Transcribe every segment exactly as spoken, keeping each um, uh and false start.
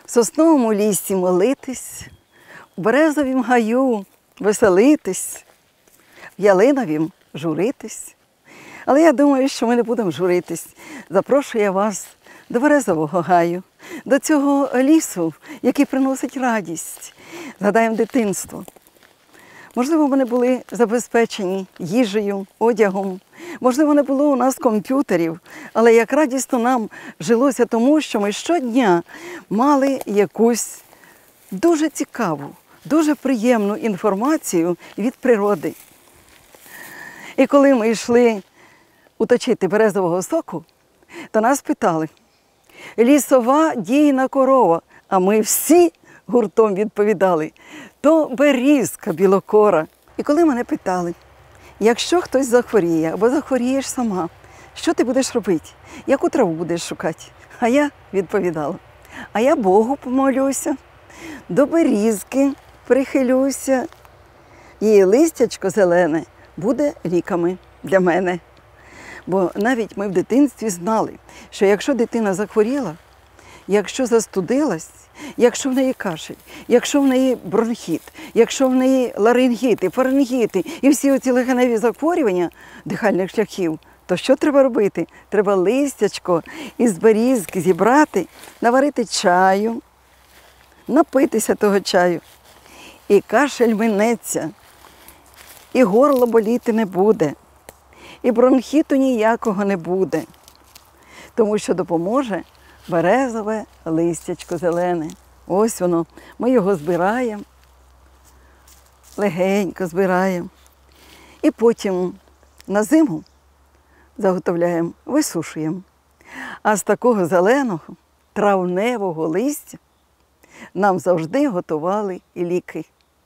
В сосновому лісі молитись, в березовім гаю веселитись, в ялиновім журитись. Але я думаю, що ми не будемо журитись. Запрошую я вас до березового гаю, до цього лісу, який приносить радість. Згадаємо дитинство. Можливо, вони були забезпечені їжею, одягом. Можливо, не було у нас комп'ютерів, але як радісно нам жилося тому, що ми щодня мали якусь дуже цікаву, дуже приємну інформацію від природи. І коли ми йшли уточити березового соку, то нас питали: лісова дійна корова, а ми всі гуртом відповідали: то берізка білокора. І коли мене питали: якщо хтось захворіє або захворієш сама, що ти будеш робити? Яку траву будеш шукати? А я відповідала: а я Богу помолюся, до берізки прихилюся, її листячко зелене буде ліками для мене. Бо навіть ми в дитинстві знали, що якщо дитина захворіла, якщо застудилась, якщо в неї кашель, якщо в неї бронхіт, якщо в неї ларингіти, фарингіти і всі оці легеневі захворювання дихальних шляхів, то що треба робити? Треба листячко із берізки зібрати, наварити чаю, напитися того чаю. І кашель минеться, і горло боліти не буде, і бронхіту ніякого не буде, тому що допоможе березове листячко зелене. Ось воно, ми його збираємо, легенько збираємо. І потім на зиму заготовляємо, висушуємо. А з такого зеленого, травневого листя нам завжди готували і ліки.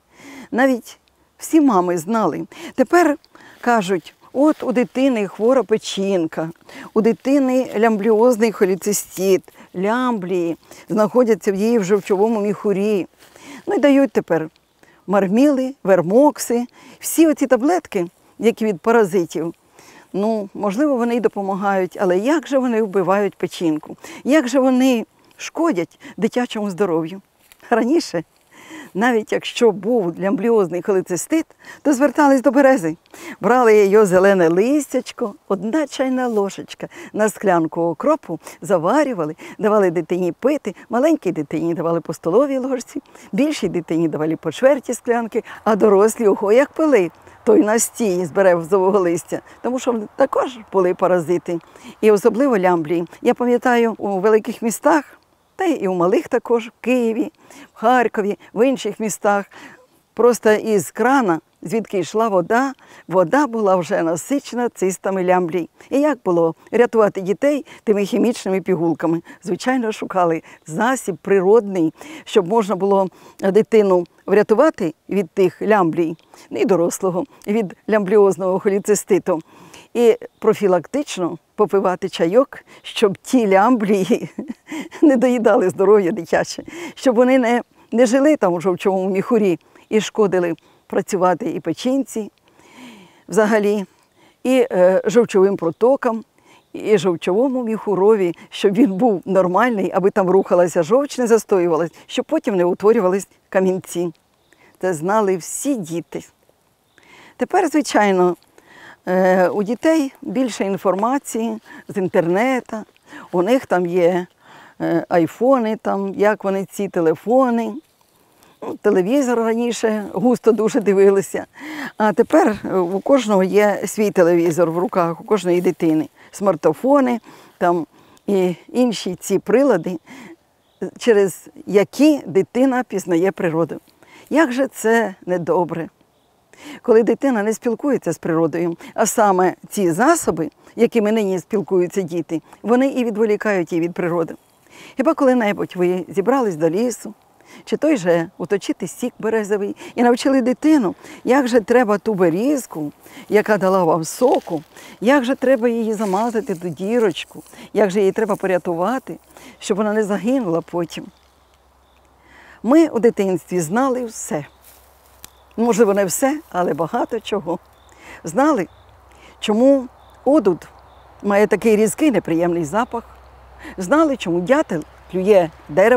Навіть всі мами знали. Тепер кажуть: от у дитини хвора печінка, у дитини лямбліозний холецистит, лямблії знаходяться в її в жовчовому міхурі. Ну і дають тепер марміли, вермокси, всі оці таблетки, які від паразитів. Ну, можливо, вони й допомагають, але як же вони вбивають печінку? Як же вони шкодять дитячому здоров'ю? Раніше, навіть якщо був лямбліозний холецистит, то звертались до берези. Брали її зелене листячко, одна чайна ложечка на склянку окропу, заварювали, давали дитині пити. Маленькій дитині давали по столовій ложці, більшій дитині давали по чверті склянки, а дорослі ого як пили той настій з березового листя, тому що також були паразити. І особливо лямблії. Я пам'ятаю, у великих містах, та й у малих також, в Києві, в Харкові, в інших містах, просто із крана, звідки йшла вода, вода була вже насичена цистами лямблій. І як було рятувати дітей тими хімічними пігулками? Звичайно, шукали засіб природний, щоб можна було дитину врятувати від тих лямблій, і дорослого, від лямбліозного холециститу. І профілактично попивати чайок, щоб ті лямблії не доїдали здоров'я дитяче, щоб вони не, не жили там у жовчовому міхурі і шкодили працювати і печінці взагалі, і е, жовчовим протокам, і жовчовому міхурові, щоб він був нормальний, аби там рухалася жовч, не застоювалась, щоб потім не утворювались камінці. Це знали всі діти. Тепер, звичайно, е, у дітей більше інформації з інтернету, у них там є е, айфони, там, як вони ці телефони. Телевізор раніше густо дуже дивилися, а тепер у кожного є свій телевізор в руках, у кожної дитини. Смартфони там, і інші ці прилади, через які дитина пізнає природу. Як же це недобре, коли дитина не спілкується з природою, а саме ці засоби, якими нині спілкуються діти, вони і відволікають її від природи. Хіба коли-небудь ви зібрались до лісу, чи той же уточити сік березовий і навчили дитину, як же треба ту берізку, яка дала вам соку, як же треба її замазати ту дірочку, як же її треба порятувати, щоб вона не загинула потім. Ми у дитинстві знали все. Можливо, не все, але багато чого. Знали, чому одуд має такий різкий неприємний запах. Знали, чому дятел клює дерево.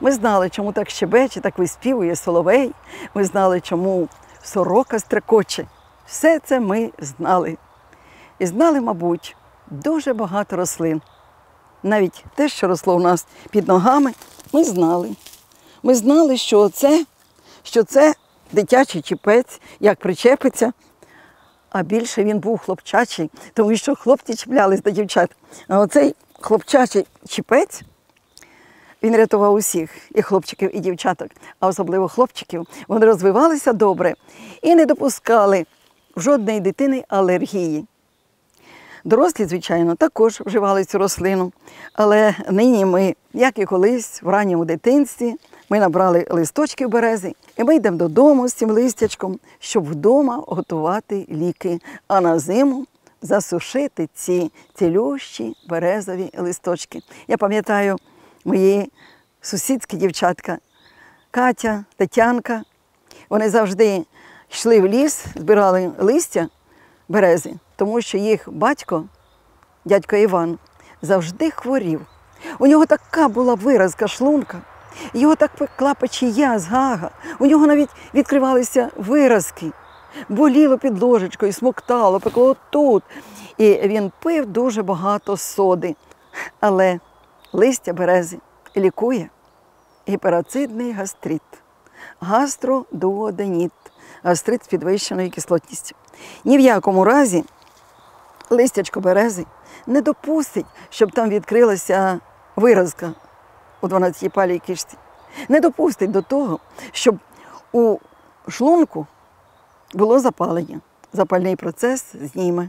Ми знали, чому так щебече, так виспівує соловей. Ми знали, чому сорока стрекоче. Все це ми знали. І знали, мабуть, дуже багато рослин. Навіть те, що росло у нас під ногами, ми знали. Ми знали, що це, що це дитячий чіпець, як причепиться. А більше він був хлопчачий, тому що хлопці чіплялись до дівчат. А оцей хлопчачий чіпець, він рятував усіх, і хлопчиків, і дівчаток, а особливо хлопчиків. Вони розвивалися добре і не допускали в жодної дитини алергії. Дорослі, звичайно, також вживали цю рослину, але нині ми, як і колись, в ранньому дитинстві, ми набрали листочків берези, і ми йдемо додому з цим листячком, щоб вдома готувати ліки, а на зиму засушити ці цілющі березові листочки. Я пам'ятаю, мої сусідські дівчатка Катя, Тетянка, вони завжди йшли в ліс, збирали листя берези, тому що їх батько, дядько Іван, завжди хворів. У нього така була виразка шлунка, його так пекла печія з гага, у нього навіть відкривалися виразки, боліло під ложечкою, смоктало, пекло тут. І він пив дуже багато соди. Але листя берези лікує гіперацидний гастрит, гастродуоденіт, гастрит з підвищеною кислотністю. Ні в якому разі листячко берези не допустить, щоб там відкрилася виразка у дванадцятипалій кишці. Не допустить до того, щоб у шлунку було запалення. Запальний процес зніме.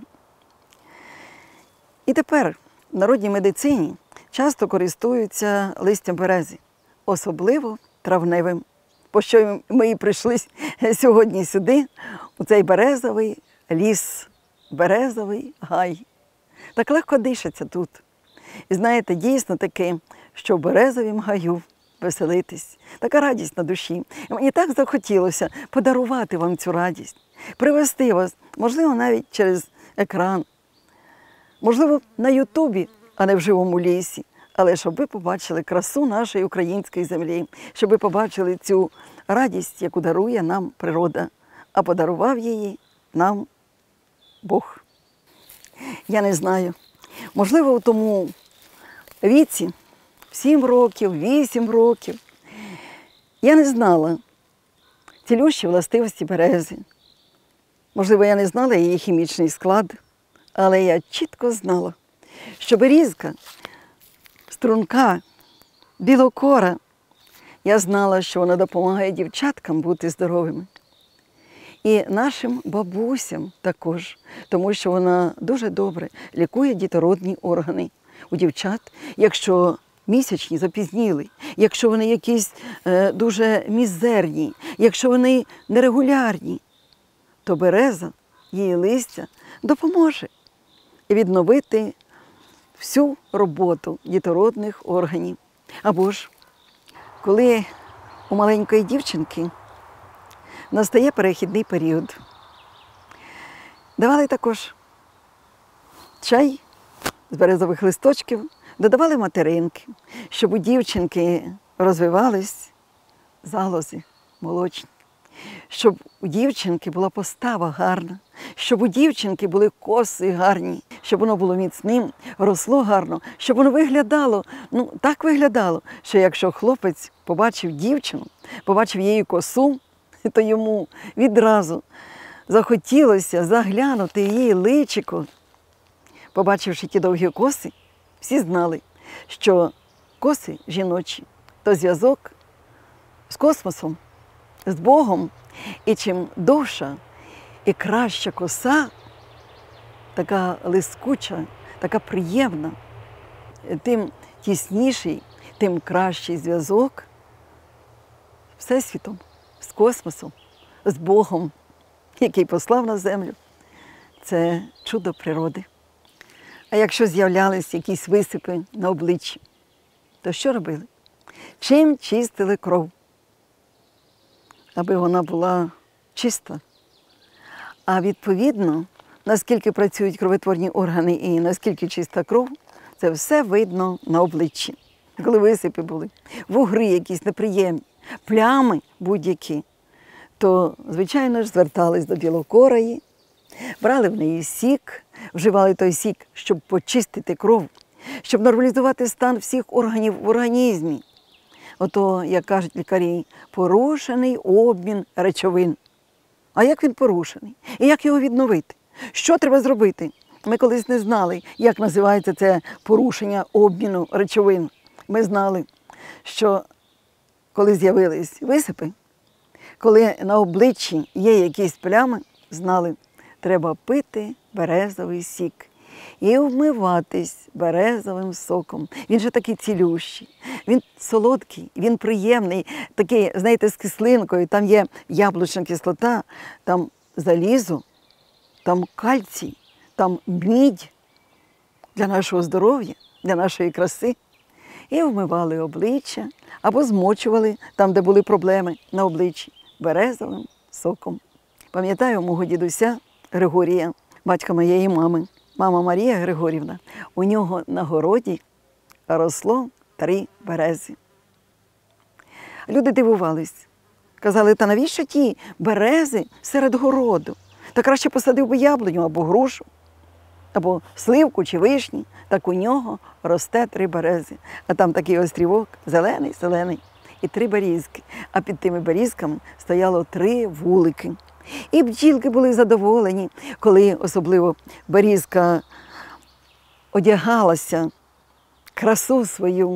І тепер в народній медицині часто користуються листям берези, особливо травневим. По що ми і прийшли сьогодні сюди, у цей березовий ліс, березовий гай. Так легко дишиться тут. І знаєте, дійсно таке, що в березовім гаю веселитись. Така радість на душі. І мені так захотілося подарувати вам цю радість, привести вас, можливо, навіть через екран, можливо, на Ютубі, а не в живому лісі. Але щоб ви побачили красу нашої української землі, щоб ви побачили цю радість, яку дарує нам природа, а подарував її нам Бог. Я не знаю, можливо, у тому віці, сім років, вісім років, я не знала цілющі властивості берези. Можливо, я не знала її хімічний склад, але я чітко знала, що берізка, струнка, білокора, я знала, що вона допомагає дівчаткам бути здоровими. І нашим бабусям також, тому що вона дуже добре лікує дітородні органи у дівчат, якщо місячні запізніли, якщо вони якісь е, дуже мізерні, якщо вони нерегулярні, то береза, її листя допоможе відновити всю роботу дітородних органів. Або ж, коли у маленької дівчинки настає перехідний період, давали також чай з березових листочків, додавали материнки, щоб у дівчинки розвивались залози молочні, щоб у дівчинки була постава гарна, щоб у дівчинки були коси гарні, щоб воно було міцним, росло гарно, щоб воно виглядало, ну так виглядало, що якщо хлопець побачив дівчину, побачив її косу, то йому відразу захотілося заглянути її личико. Побачивши ті довгі коси, всі знали, що коси жіночі – то зв'язок з космосом, з Богом. І чим довша і краща коса, така лискуча, така приємна, тим тісніший, тим кращий зв'язок з Всесвітом, з космосом, з Богом, який послав на землю. Це чудо природи. А якщо з'являлись якісь висипи на обличчі, то що робили? Чим чистили кров? Аби вона була чиста. А відповідно, наскільки працюють кровотворні органи і наскільки чиста кров, це все видно на обличчі. коли висипи були, вугри якісь неприємні, плями будь-які, то, звичайно ж, звертались до білокорої, брали в неї сік, вживали той сік, щоб почистити кров, щоб нормалізувати стан всіх органів в організмі. Ото, як кажуть лікарі, порушений обмін речовин. А як він порушений? І як його відновити? Що треба зробити? Ми колись не знали, як називається це порушення обміну речовин. Ми знали, що коли з'явились висипи, коли на обличчі є якісь плями, знали, треба пити березовий сік і вмиватись березовим соком. Він же такий цілющий, він солодкий, він приємний, такий, знаєте, з кислинкою, там є яблучна кислота, там залізо, там кальцій, там мідь для нашого здоров'я, для нашої краси. І вмивали обличчя або змочували там, де були проблеми на обличчі, березовим соком. Пам'ятаю мого дідуся Григорія, батька моєї мами, мама Марія Григорівна, у нього на городі росло три берези. Люди дивувались, казали, та навіщо ті берези серед городу? Та краще посадив би яблуню або грушу, або сливку чи вишні, так у нього росте три берези. А там такий острівок, зелений, зелений, і три берізки. А під тими берізками стояло три вулики. І бджілки були задоволені, коли особливо берізка одягалася, красу свою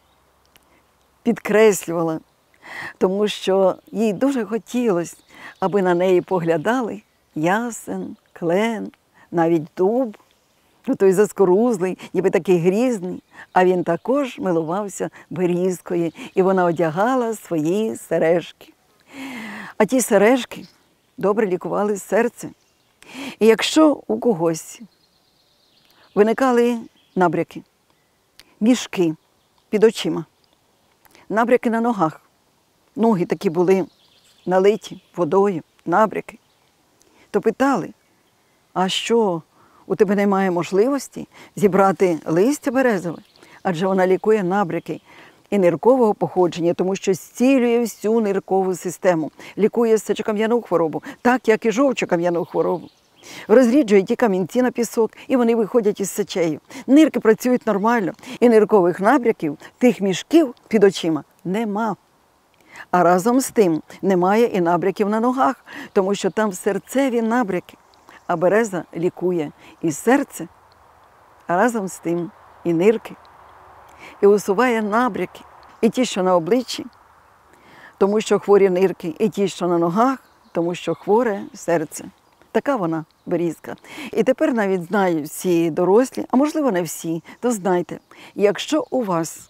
підкреслювала, тому що їй дуже хотілося, аби на неї поглядали ясен, клен, навіть дуб, той заскорузлий, ніби такий грізний, а він також милувався берізкою, і вона одягала свої сережки. А ті сережки добре лікували серце. І якщо у когось виникали набряки, мішки під очима, набряки на ногах, ноги такі були налиті водою, набряки, то питали, а що, у тебе немає можливості зібрати листя березове? Адже вона лікує набряки і ниркового походження, тому що зцілює всю ниркову систему, лікує сечокам'яну хворобу, так як і жовчокам'яну хворобу. Розріджує ті камінці на пісок, і вони виходять із сечею. Нирки працюють нормально, і ниркових набряків, тих мішків під очима нема. А разом з тим немає і набряків на ногах, тому що там серцеві набряки. А береза лікує і серце, а разом з тим і нирки. І усуває набряки, і ті, що на обличчі, тому що хворі нирки, і ті, що на ногах, тому що хворе серце. Така вона берізка. І тепер навіть знають всі дорослі, а можливо не всі, то знайте, якщо у вас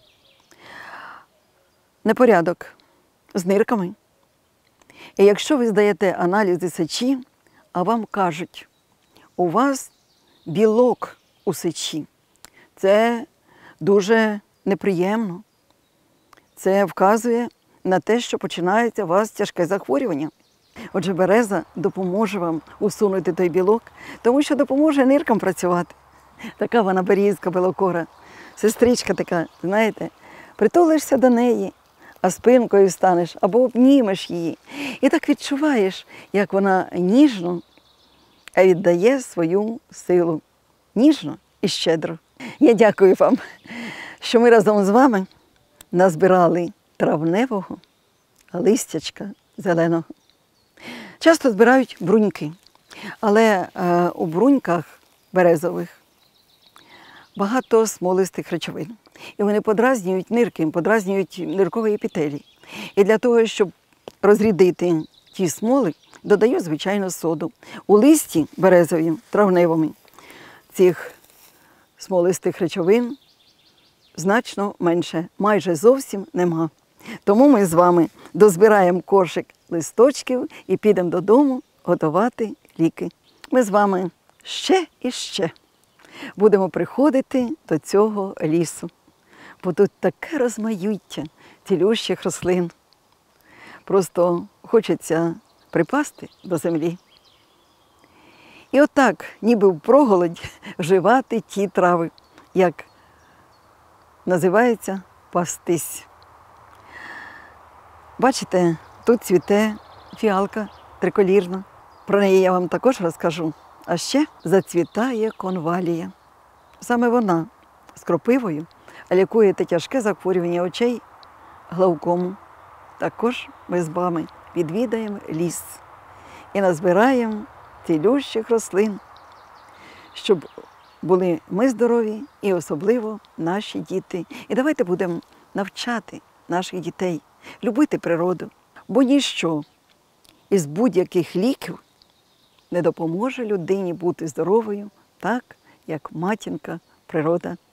непорядок з нирками, і якщо ви здаєте аналізи сечі, а вам кажуть, у вас білок у сечі, це дуже неприємно. Це вказує на те, що починається у вас тяжке захворювання. Отже, береза допоможе вам усунути той білок, тому що допоможе ниркам працювати. Така вона берізка білокора, сестричка така, знаєте, притулишся до неї, а спинкою станеш або обнімеш її. І так відчуваєш, як вона ніжно віддає свою силу. Ніжно і щедро. Я дякую вам, що ми разом з вами назбирали травневого листячка зеленого. Часто збирають бруньки, але е, у бруньках березових багато смолистих речовин. І вони подразнюють нирки, подразнюють нирковий епітелій. І для того, щоб розрядити ті смоли, додають, звичайно, соду. У листі березові, травневому, цих смолистих речовин значно менше, майже зовсім нема. Тому ми з вами дозбираємо кошик листочків і підемо додому готувати ліки. Ми з вами ще і ще будемо приходити до цього лісу, бо тут таке розмаїття цілющих рослин. Просто хочеться припасти до землі. І отак, ніби в проголодь, вживати ті трави, як називається пастись. Бачите, тут цвіте фіалка триколірна. Про неї я вам також розкажу. А ще зацвітає конвалія. Саме вона з кропивою лікує те тяжке захворювання очей глаукому. Також ми з вами відвідаємо ліс і назбираємо цілющих рослин, щоб були ми здорові і особливо наші діти. І давайте будемо навчати наших дітей любити природу, бо ніщо із будь-яких ліків не допоможе людині бути здоровою, так, як матінка природа